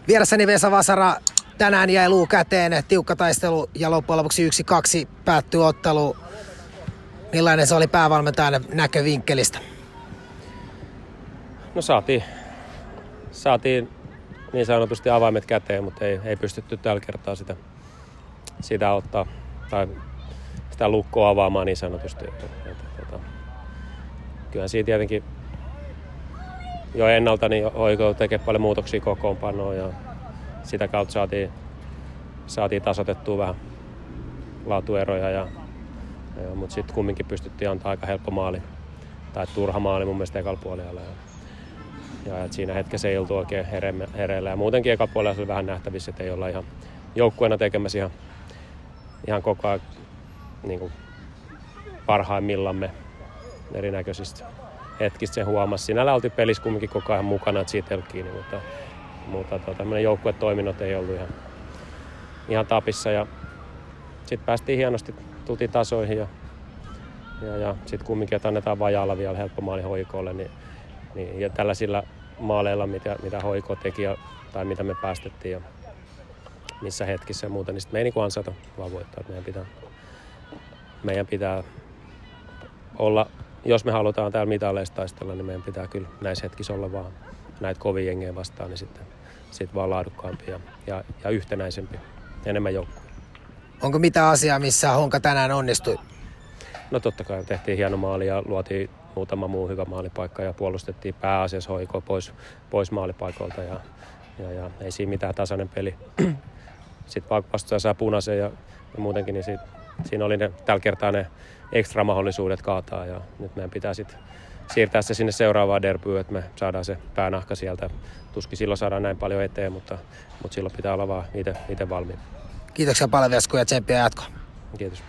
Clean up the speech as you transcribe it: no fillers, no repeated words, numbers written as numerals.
Vieressäni Vesa Vasara, tänään jäi luu käteen, tiukka taistelu ja loppujen lopuksi 1-2 päättyi ottelu. Millainen se oli päävalmentajan näkövinkkelistä? No saatiin niin sanotusti avaimet käteen, mutta ei pystytty tällä kertaa sitä ottaa tai sitä lukkoa avaamaan niin sanotusti. Kyllähän siinä tietenkin jo ennalta niin Hoiko tekee paljon muutoksia kokoonpanoon ja sitä kautta saatiin tasoitettua vähän laatueroja, mutta sitten kumminkin pystyttiin antaa aika helppo maali tai turha maali mun mielestä ekalla puolella. Ja siinä hetkessä ei oltu oikein hereillä ja muutenkin ekalla puolella oli vähän nähtävissä, että ei olla ihan joukkueena tekemässä ihan koko ajan niin kuin parhaimmillamme erinäköisistä hetkistä sen huomasi. Sinällä oltiin pelissä kumminkin koko ajan mukana, että siitä ei ollut kiinni, mutta tämmöinen joukkuetoiminnot ei ollut ihan tapissa. Ja sitten päästiin hienosti, tultiin tasoihin ja sitten kumminkin, että annetaan vajaalla vielä helppo maali Hoikolle. Niin, ja tällaisilla maaleilla, mitä Hoiko teki tai mitä me päästettiin ja missä hetkissä ja muuta, niin sitten me ei niin kuin ansata vaan voittaa. Meidän pitää olla, jos me halutaan täällä mitaleista taistella, niin meidän pitää kyllä näissä hetkissä olla vaan näitä kovia jengejä vastaan, niin sitten vaan laadukkaampi ja yhtenäisempi, enemmän joukkoja. Onko mitään asiaa, missä Honka tänään onnistui? No totta kai tehtiin hieno maali ja luotiin muutama muu hyvä maalipaikka ja puolustettiin pääasiassa Hoikoa pois maalipaikoilta ja ei siinä mitään, tasainen peli. Sitten vastustaja saa punaisen ja muutenkin, niin siinä oli tällä kertaa ne ekstra mahdollisuudet kaataa ja nyt meidän pitää sitten siirtää se sinne seuraavaan derbyyn, että me saadaan se päänahka sieltä. Tuskin silloin saadaan näin paljon eteen, mutta silloin pitää olla vaan itse valmiin. Kiitoksia paljon Vesku ja tsemppiä jatkoa. Kiitos.